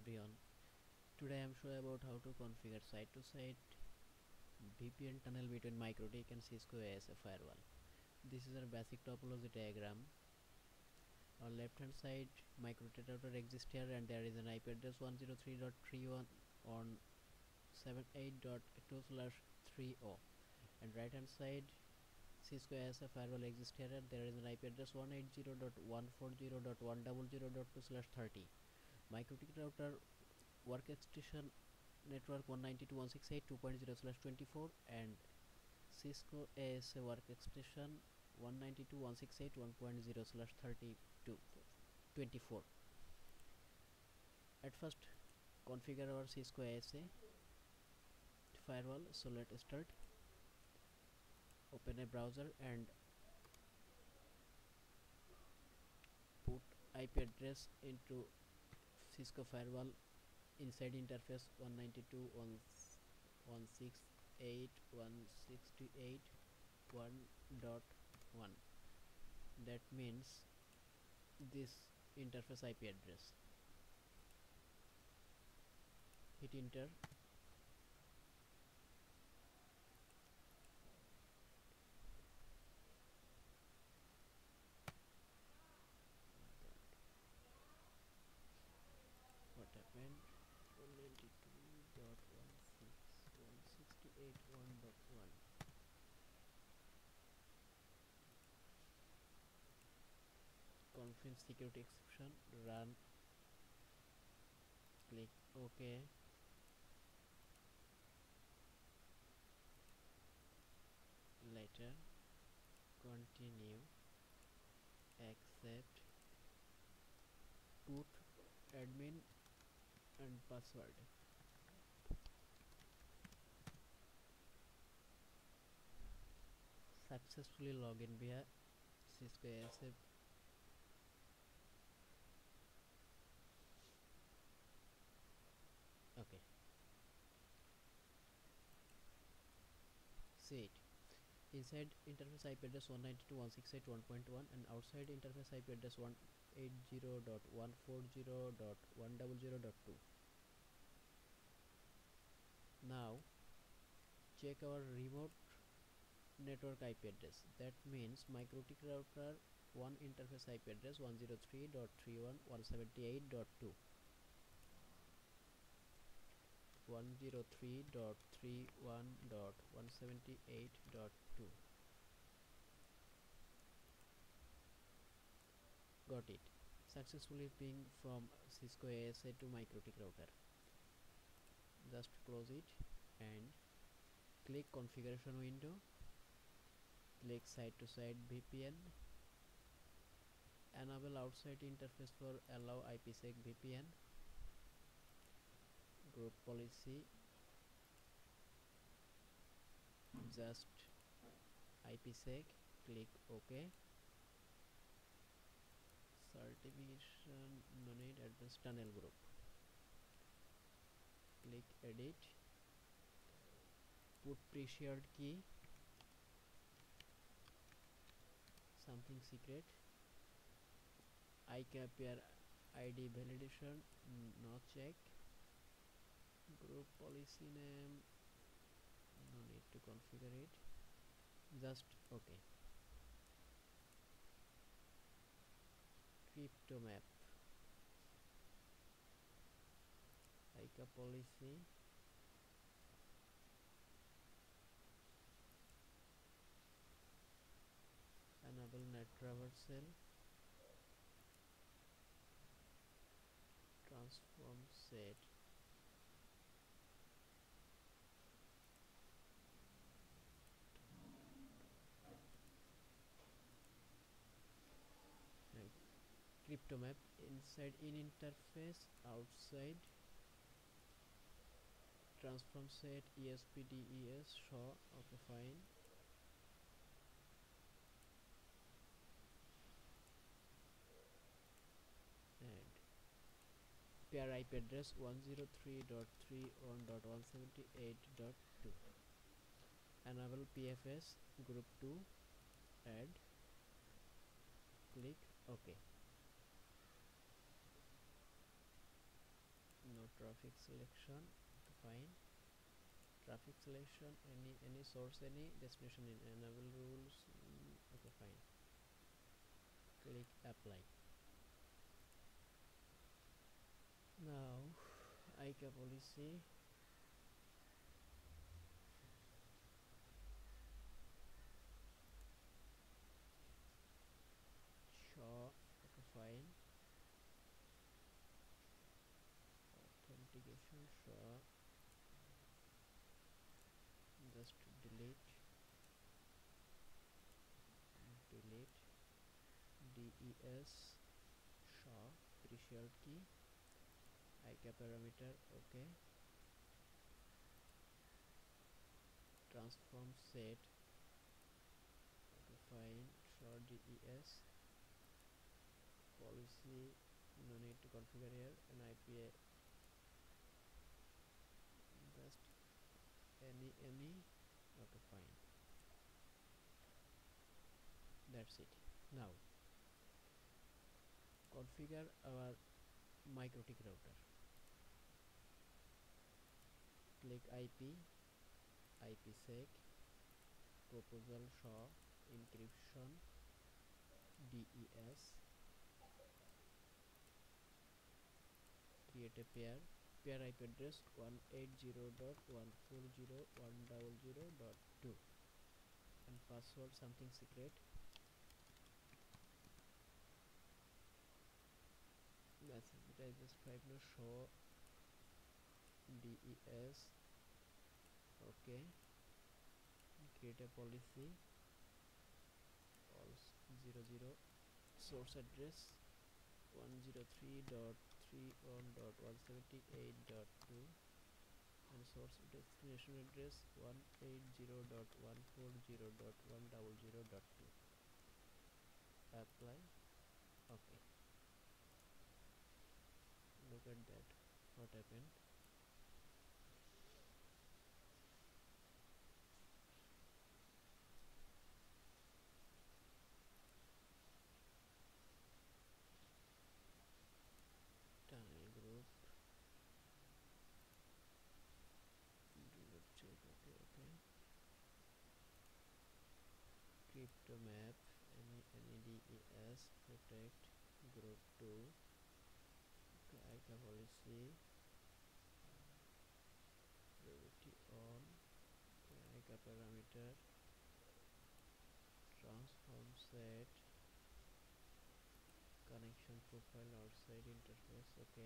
everyone. Today I am sure about how to configure site-to-site VPN tunnel between MikroTik and Cisco ASA firewall. This is a basic topology diagram. On left hand side, MikroTik router exists here and there is an IP address 103.3.1 on 78.2/30, and right hand side Cisco ASA firewall exists here and there is an IP address 180.140.100.2/30. MikroTik router work extension network 192.168.2.0/24 and Cisco ASA work extension 192.168.1.0/32/24. At first, configure our Cisco ASA firewall. So let's start. Open a browser and put IP address into Cisco firewall inside interface 192.168.168.1.1. that means this interface IP address. Hit enter. What happened? 192.168.1.1. Confirm security exception. Run. Click OK. Later, continue, accept, put admin and password. Successfully login via Cisco ASA. Okay, see it. Inside interface IP address 192.168.1.1 and outside interface IP address 180.140.100.2. Now check our remote network IP address. That means MikroTik router 1 interface IP address 103.3.1.178.2. 103.3.1.178.2. Got it. Successfully ping from Cisco ASA to MikroTik router. Just close it and click configuration window. Click site-to-site VPN. Enable outside interface for allow IPsec VPN. Group policy, just IPsec. Click OK. Certification no need. Advanced tunnel group. Click edit. Put pre-shared key, something secret. iCAPR ID validation, no check. Group policy name, no need to configure it, just OK. Crypto map, ICA policy, enable net traversal, transform set, and crypto map inside in interface, outside transform set ESPDES show. Okay, fine. And pair IP address 103.3.1.178.2. Enable PFS group 2, add, click OK. No traffic selection, okay, fine. Traffic selection, any source, any destination in enable rules, okay, fine. Click apply. Now ICA policy, show, okay, fine. Authentication show, just delete des show pre-shared key, ICA parameter, okay. Transform set, okay, fine. Show des policy, no need to configure here. An IPA, just any, okay, fine. That's it. Now configure our MikroTik router. Click IPsec, proposal show, encryption, des, create a pair IP address 180.140.100.2 and password something secret. That's it. I just type no show des, okay. Create a policy, also 00, source address 103.31.178.2 and source destination address 180.140.100.2. Apply, okay. Look at that, what happened. Tunnel group, check, okay, crypto map, any des, protect group 2, okay. ICA policy, priority on, okay. ICA parameter, transform set, connection profile outside interface, okay.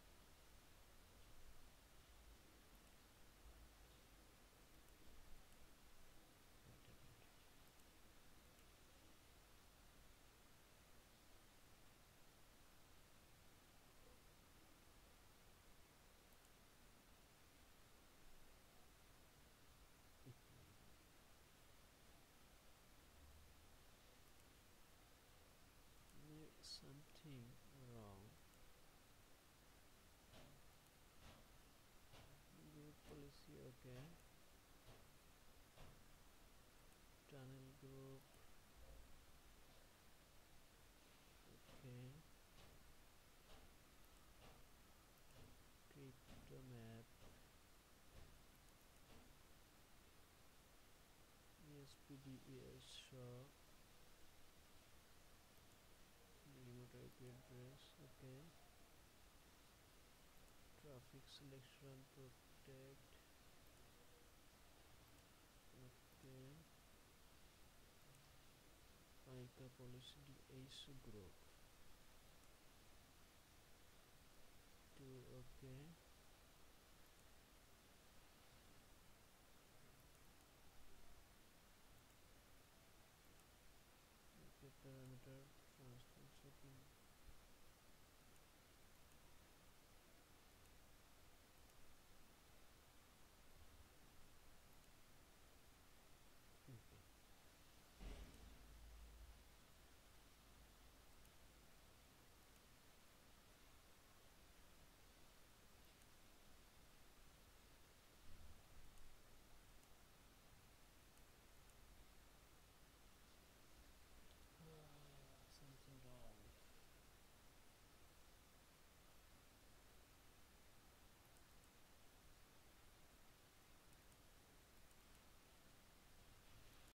There is something wrong. Group policy, okay. Tunnel group, okay. Crypto map, ESPDES show, remote IP address, okay. Traffic selection, protect, okay. ICA policy DAS group 2, okay.